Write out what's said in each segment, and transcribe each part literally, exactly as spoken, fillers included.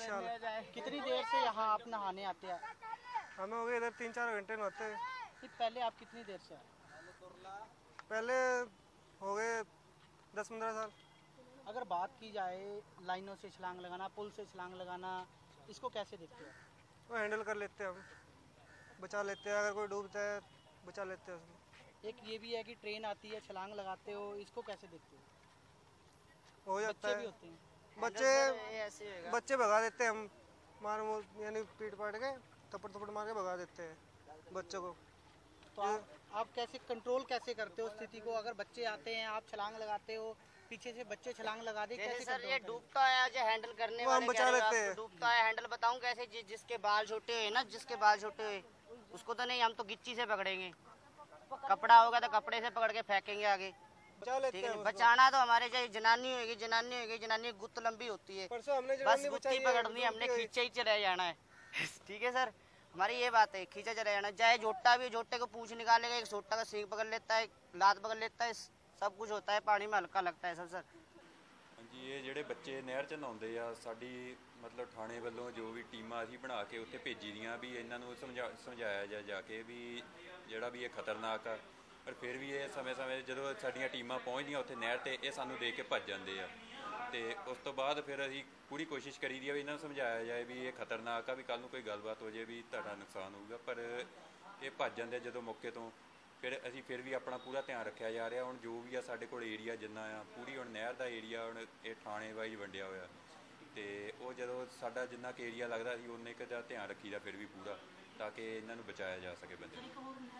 इंशाल्लाह। कितनी देर से यहाँ आप नहाने आते हैं? हमें हो गए इधर तीन चार घंटे नहाते हैं। पहले आप कितनी देर से आए? पहले हो गए दस पंद्रह साल। अगर बात की जाए लाइनों से छलांग लगाना, पुल से छलांग लगाना, इसको कैसे देखते हो? वो हैंडल कर लेते हैं, हम बचा लेते हैं। अगर कोई डूबता है बचा लेते हैं उसको। एक ये भी है कि ट्रेन आती है, छलांग लगाते हो, इसको कैसे देखते हो? हो जाता बच्चे है। भी होते हैं। बच्चे बच्चे भगा देते हैं हम, मार यानी पीट पाट के थप्पड़ थप्पड़ मार के भगा देते हैं बच्चों को। तो आप, आप कैसे कंट्रोल कैसे करते हो स्थिति को? अगर बच्चे आते हैं, आप छलांग लगाते हो, पीछे से बच्चे छलांग लगा दे, कैसे सर ये डूबता है जो हैंडल करने वाले हम बचा लेते हैं। डूबता है हैंडल बताऊं कैसे? जि, जिसके बाल छोटे हुए ना, जिसके बाल छोटे हुए उसको तो नहीं, हम तो गिच्ची से पकड़ेंगे। कपड़ा होगा तो कपड़े से पकड़ के फेंकेंगे आगे। ठीक है, बचाना तो हमारे चाहे जनानी होगी, जनानी होगी, जनानी गुत्त लंबी होती है, बस गुत्ती पकड़नी, हमने खींचे ही चले जाना है। ठीक है सर, हमारी ये बात है, खींचा चले जाना। चाहे जोटा भी, जोटे को पूंछ निकालेगा, एक सोटा का सींग पकड़ लेता है, लात पकड़ लेता है, सब कुछ होता है, पानी में हल्का लगता है सब सर। जी ये ਜਿਹੜੇ ਬੱਚੇ ਨਹਿਰ 'ਚ ਨਹਾਉਂਦੇ ਆ, ਸਾਡੀ ਮਤਲਬ ਥਾਣੇ ਵੱਲੋਂ ਜੋ ਵੀ ਟੀਮਾਂ ਅਸੀਂ ਬਣਾ ਕੇ ਉੱਥੇ ਭੇਜੀ ਦੀਆਂ ਵੀ ਇਹਨਾਂ ਨੂੰ ਸਮਝਾ ਸਮਝਾਇਆ ਜਾ ਜਾ ਕੇ ਵੀ ਜਿਹੜਾ ਵੀ ਇਹ ਖਤਰਨਾਕ ਆ, ਪਰ ਫਿਰ ਵੀ ਇਹ ਸਮੇਂ-ਸਮੇਂ ਜਦੋਂ ਸਾਡੀਆਂ ਟੀਮਾਂ ਪਹੁੰਚਦੀਆਂ ਉੱਥੇ ਨਹਿਰ 'ਤੇ ਇਹ ਸਾਨੂੰ ਦੇਖ ਕੇ ਭੱਜ ਜਾਂਦੇ ਆ। ਤੇ ਉਸ ਤੋਂ ਬਾਅਦ ਫਿਰ ਅਸੀਂ ਪੂਰੀ ਕੋਸ਼ਿਸ਼ ਕਰੀ ਦੀ ਆ ਵੀ ਇਹਨਾਂ ਨੂੰ ਸਮਝਾਇਆ ਜਾਏ ਵੀ ਇਹ ਖਤਰਨਾਕ ਆ, ਵੀ ਕੱਲ੍ਹ ਨੂੰ ਕੋਈ ਗੱਲਬਾਤ ਹੋ ਜਾਏ ਵੀ ਤੁਹਾਡਾ ਨੁਕਸਾਨ ਹੋਊਗਾ, ਪਰ ਇਹ ਭੱਜ ਜਾਂਦੇ ਜਦੋਂ ਮੌਕੇ ਤੋਂ। ਫਿਰ ਅਸੀਂ ਫਿਰ ਵੀ ਆਪਣਾ ਪੂਰਾ ਧਿਆਨ ਰੱਖਿਆ ਜਾ ਰਿਹਾ। ਹੁਣ ਜੋ ਵੀ ਆ ਸਾਡੇ ਕੋਲ ਏਰੀਆ ਜਿੰਨਾ ਆ, ਪੂਰੀ ਹੁਣ ਨਹਿਰ ਦਾ ਏਰੀਆ ਹੁਣ ਇਹ ਥਾਣੇ ਵਾਈਜ਼ ਵੰਡਿਆ ਹੋਇਆ, ਅਤੇ ਉਹ ਜਦੋਂ ਸਾਡਾ ਜਿੰਨਾ ਕੁ ਏਰੀਆ ਲੱਗਦਾ ਸੀ ਉਨੇ ਕੁ ਦਾ ਧਿਆਨ ਰੱਖੀਦਾ ਫਿਰ ਵੀ ਪੂਰਾ, ਤਾਂ ਕਿ ਇਹਨਾਂ ਨੂੰ ਬਚਾਇਆ ਜਾ ਸਕੇ ਬੰਦੇ ਨੂੰ।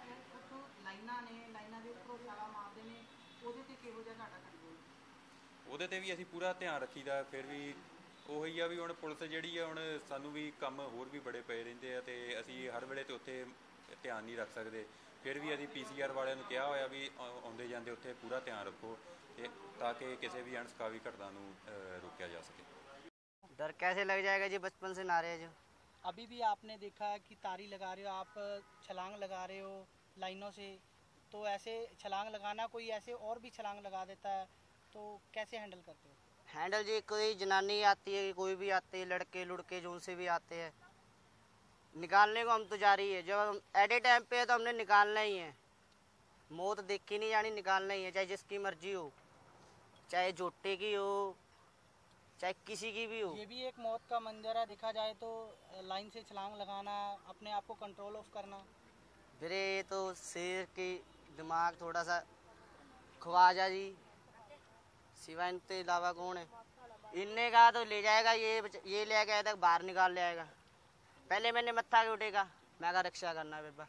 ਉਹਦੇ 'ਤੇ ਵੀ ਅਸੀਂ ਪੂਰਾ ਧਿਆਨ ਰੱਖੀਦਾ। ਫਿਰ ਵੀ ਉਹੀ ਆ ਵੀ ਹੁਣ ਪੁਲਿਸ ਜਿਹੜੀ ਆ, ਹੁਣ ਸਾਨੂੰ ਵੀ ਕੰਮ ਹੋਰ ਵੀ ਬੜੇ ਪਏ ਰਹਿੰਦੇ ਆ, ਅਤੇ ਅਸੀਂ ਹਰ ਵੇਲੇ 'ਤੇ ਉੱਥੇ ਧਿਆਨ ਨਹੀਂ ਰੱਖ ਸਕਦੇ। ਫਿਰ ਵੀ ਅਸੀਂ ਪੀ ਸੀ ਆਰ ਵਾਲਿਆਂ ਨੂੰ ਕਿਹਾ ਹੋਇਆ ਵੀ ਆਉਂਦੇ ਜਾਂਦੇ ਉੱਥੇ ਪੂਰਾ ਧਿਆਨ ਰੱਖੋ, ਤੇ ਤਾਂ कि किसी भी अणसुखावी घटना ਨੂੰ रोका जा सके। डर कैसे लग जाएगा जी, बचपन से ना रहे जो। अभी भी आपने देखा कि तारी लगा रहे हो, आप छलांग लगा रहे हो लाइनों से, तो ऐसे छलांग लगाना, कोई ऐसे और भी छलांग लगा देता है, तो कैसे हैंडल करते हो? हैंडल जी कोई जनानी आती है, कोई भी आते हैं, लड़के लुड़के जो उनसे भी आते हैं, निकालने को हम तो जा रही है। जब हम एट ए टाइम पे है तो हमने निकालना ही है, मौत देखी नहीं जानी, निकालना ही है, चाहे जिसकी मर्जी हो, चाहे जोटे की हो, चाहे किसी की भी हो। ये भी एक मौत का मंजर है देखा जाए तो, लाइन से छलांग लगाना, अपने आप को कंट्रोल ऑफ करना। फिर ये तो शेर की दिमाग थोड़ा सा ख्वाजा जी, सिवा इनके अलावा कौन है? इनने कहा तो ले जाएगा, ये ये ले गया था बाहर निकाल ले आएगा। पहले मैंने मत्था के उठेगा, मैं कहा रक्षा करना बेबा,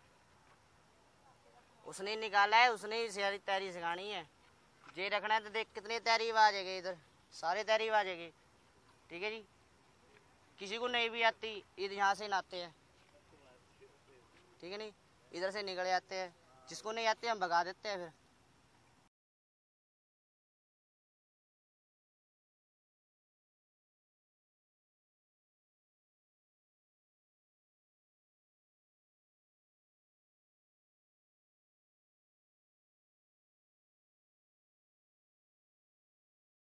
उसने निकाला है, उसने ही सारी तैयारी सिखानी है। ये रखना है तो देख कितनी तैयारी आ जाएगी, इधर सारे तैयारी आ जाएगी। ठीक है जी, किसी को नहीं भी आती, इधर यहाँ से नहाते हैं, ठीक है नहीं, इधर से निकल जाते हैं, जिसको नहीं आते हम भगा देते हैं फिर।